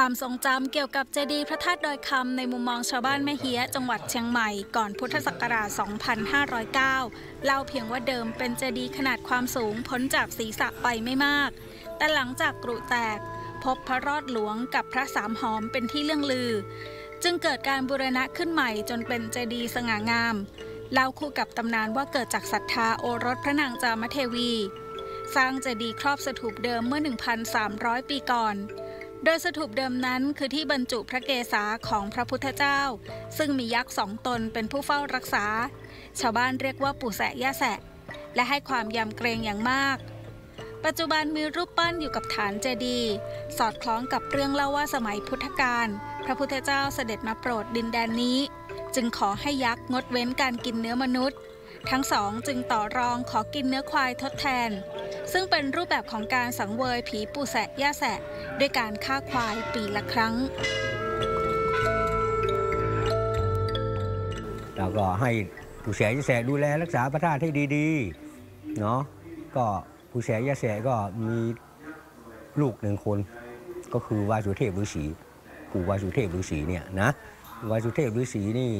ความทรงจำเกี่ยวกับเจดีย์พระธาตุดอยคำในมุมมองชาวบ้านแม่เฮียจังหวัดเชียงใหม่ก่อนพุทธศักราช 2509 เล่าเพียงว่าเดิมเป็นเจดีย์ขนาดความสูงพ้นจากศีรษะไปไม่มากแต่หลังจากกรุแตกพบพระรอดหลวงกับพระสามหอมเป็นที่เลื่องลือจึงเกิดการบูรณะขึ้นใหม่จนเป็นเจดีย์สง่างามเล่าคู่กับตำนานว่าเกิดจากศรัทธาโอรสพระนางจามเทวีสร้างเจดีย์ครอบสถูปเดิมเมื่อ 1,300 ปีก่อนโดยสถูปเดิมนั้นคือที่บรรจุพระเกศาของพระพุทธเจ้าซึ่งมียักษ์2 ตนเป็นผู้เฝ้ารักษาชาวบ้านเรียกว่าปู่แสะย่าแสะและให้ความยำเกรงอย่างมากปัจจุบันมีรูปปั้นอยู่กับฐานเจดีย์สอดคล้องกับเรื่องเล่าว่าสมัยพุทธกาลพระพุทธเจ้าเสด็จมาโปรดดินแดนนี้จึงขอให้ยักษ์งดเว้นการกินเนื้อมนุษย์ทั้งสองจึงต่อรองขอกินเนื้อควายทดแทนซึ่งเป็นรูปแบบของการสังเวยผีปู่แสะย่าแสะด้วยการฆ่าควายปีละครั้งเราก็ให้ปู่แสะย่าแสะดูแลรักษาพระธาตุให้ดีๆเนาะก็ปู่แสะย่าแสะก็มีลูก1 คนก็คือวาสุเทพฤาษีปู่วาสุเทพฤาษีเนี่ยนะวาสุเทพฤาษีนี่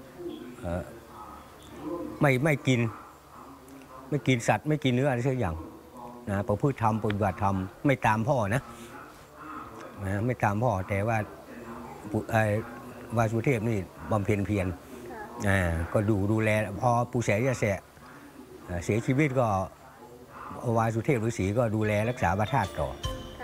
ไม่กินสัตว์ไม่กินเนื้ออะไรสักอย่างนะประพฤติธรรมปฏิบัติธรรมไม่ตามพ่อนะไม่ตามพ่อแต่ว่าวาสุเทพนี่บำเพ็ญเพียรก็ดูแลพอปู่แสะย่าแสะเสียชีวิตก็วาสุเทพฤาษีก็ดูแลรักษาพระธาตุต่อ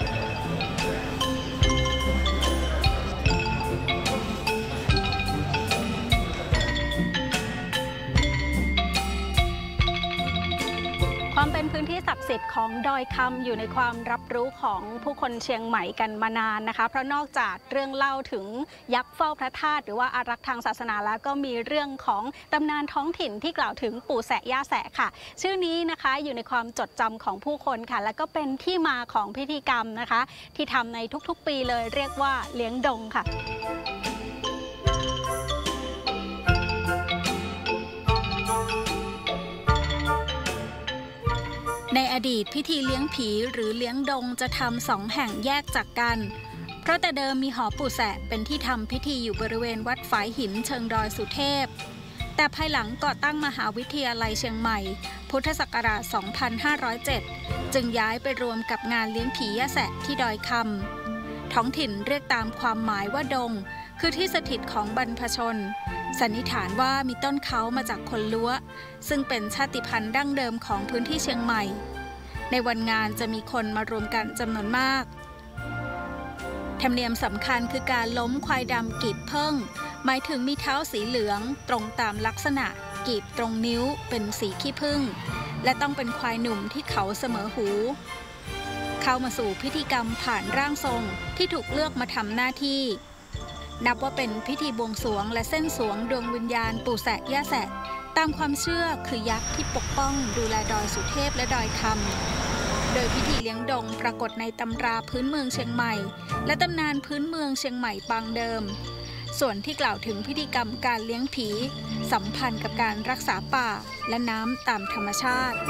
ความเป็นพื้นที่ศักดิ์สิทธิ์ของดอยคำอยู่ในความรับรู้ของผู้คนเชียงใหม่กันมานานนะคะเพราะนอกจากเรื่องเล่าถึงยักษ์เฝ้าพระธาตุหรือว่าอารักษ์ทางศาสนาแล้วก็มีเรื่องของตำนานท้องถิ่นที่กล่าวถึงปู่แสะย่าแสะค่ะชื่อนี้นะคะอยู่ในความจดจำของผู้คนค่ะและก็เป็นที่มาของพิธีกรรมนะคะที่ทำในทุกๆปีเลยเรียกว่าเลี้ยงดงค่ะในอดีตพิธีเลี้ยงผีหรือเลี้ยงดงจะทำ2 แห่งแยกจากกันเพราะแต่เดิมมีหอปู่แสะเป็นที่ทำพิธีอยู่บริเวณวัดฝายหินเชิงดอยสุเทพแต่ภายหลังก่อตั้งมหาวิทยาลัยเชียงใหม่พุทธศักราช 2507 จึงย้ายไปรวมกับงานเลี้ยงผีย่าแสะที่ดอยคำท้องถิ่นเรียกตามความหมายว่าดงคือที่สถิตของบรรพชนสันนิษฐานว่ามีต้นเขามาจากคนล้วซึ่งเป็นชาติพันธุ์ดั้งเดิมของพื้นที่เชียงใหม่ในวันงานจะมีคนมารวมกันจำนวนมากธรรมเนียมสำคัญคือการล้มควายดำกีบเพิ่งหมายถึงมีเท้าสีเหลืองตรงตามลักษณะกีบตรงนิ้วเป็นสีขี้ผึ้งและต้องเป็นควายหนุ่มที่เขาเสมอหูเข้ามาสู่พิธีกรรมผ่านร่างทรงที่ถูกเลือกมาทำหน้าที่นับว่าเป็นพิธีบวงสรวงและเส้นสรวงดวงวิญญาณปู่แสะย่าแสะตามความเชื่อคือยักษ์ที่ปกป้องดูแลดอยสุเทพและดอยคำโดยพิธีเลี้ยงดงปรากฏในตำราพื้นเมืองเชียงใหม่และตำนานพื้นเมืองเชียงใหม่ปางเดิมส่วนที่กล่าวถึงพิธีกรรมการเลี้ยงผีสัมพันธ์กับการรักษาป่าและน้ำตามธรรมชาติ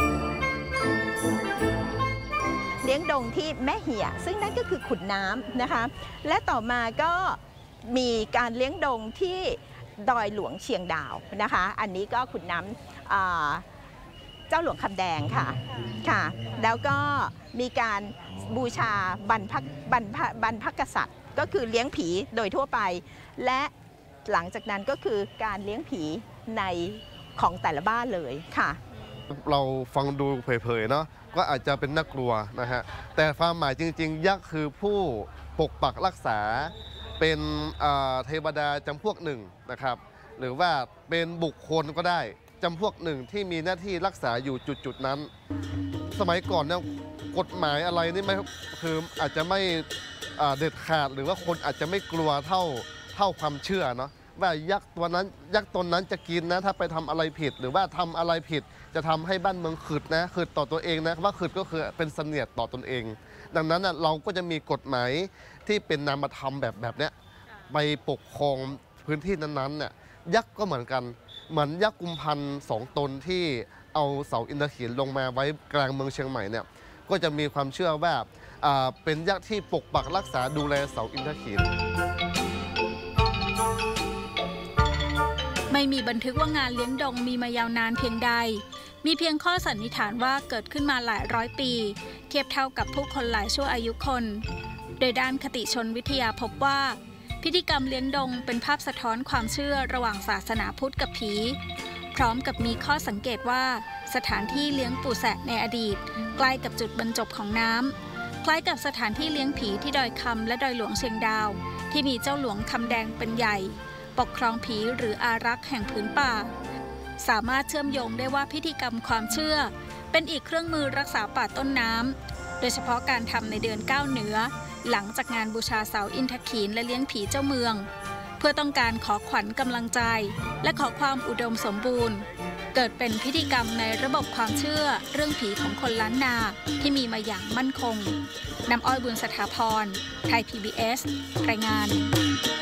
เลี้ยงดงที่แม่เหี่ยซึ่งนั่นก็คือขุนน้ำนะคะและต่อมาก็มีการเลี้ยงดงที่ดอยหลวงเชียงดาวนะคะอันนี้ก็ขุนน้ำเจ้าหลวงคำแดงค่ะแล้วก็มีการบูชาบรรพกษัตริย์ก็คือเลี้ยงผีโดยทั่วไปและหลังจากนั้นก็คือการเลี้ยงผีในของแต่ละบ้านเลยค่ะเราฟังดูเผยๆเนาะก็อาจจะเป็นน่ากลัวนะฮะแต่ความหมายจริงๆยักษ์คือผู้ปกปักรักษาเป็นเทวดาจำพวกหนึ่งนะครับหรือว่าเป็นบุคคลก็ได้จำพวกหนึ่งที่มีหน้าที่รักษาอยู่จุดๆนั้นสมัยก่อนเนี่ยกฎหมายอะไรนี่ไม่คืออาจจะไม่เด็ดขาดหรือว่าคนอาจจะไม่กลัวเท่าความเชื่อเนาะว่ายักษ์ตัวนั้นยักษ์ตนนั้นจะกินนะถ้าไปทำอะไรผิดหรือว่าทำอะไรผิดจะทำให้บ้านเมืองขึดนะขึดต่อตัวเองนะว่าขึดก็คือเป็นเสนียดต่อตนเองดังนั้นเราก็จะมีกฎหมายที่เป็นนามธรรมแบบเนี้ยไปปกครองพื้นที่นั้นๆเนี่ยยักษ์ก็เหมือนกันเหมือนยักษ์กุมพัน2 ตนที่เอาเสาอินทรีลงมาไว้กลางเมืองเชียงใหม่เนี่ยก็จะมีความเชื่อว่าเป็นยักษ์ที่ปกปักรักษาดูแลเสาอินทขีฬไม่มีบันทึกว่างานเลี้ยงดงมีมายาวนานเพียงใดมีเพียงข้อสันนิษฐานว่าเกิดขึ้นมาหลายร้อยปีเทียบเท่ากับผู้คนหลายชั่วอายุคนโดยด้านคติชนวิทยาพบว่าพิธีกรรมเลี้ยงดงเป็นภาพสะท้อนความเชื่อระหว่างศาสนาพุทธกับผีพร้อมกับมีข้อสังเกตว่าสถานที่เลี้ยงปู่แสะในอดีตใกล้กับจุดบรรจบของน้ำคล้ายกับสถานที่เลี้ยงผีที่ดอยคำและดอยหลวงเชียงดาวที่มีเจ้าหลวงคำแดงเป็นใหญ่ปกครองผีหรืออารักษ์แห่งผืนป่าสามารถเชื่อมโยงได้ว่าพิธีกรรมความเชื่อเป็นอีกเครื่องมือรักษาป่าต้นน้ำโดยเฉพาะการทำในเดือน9เหนือหลังจากงานบูชาเสาอินทขีฬและเลี้ยงผีเจ้าเมืองเพื่อต้องการขอขวัญกำลังใจและขอความอุดมสมบูรณ์เกิดเป็นพิธีกรรมในระบบความเชื่อเรื่องผีของคนล้านนาที่มีมาอย่างมั่นคงน้ำอ้อยบุญสถาพรไทย PBS รายงาน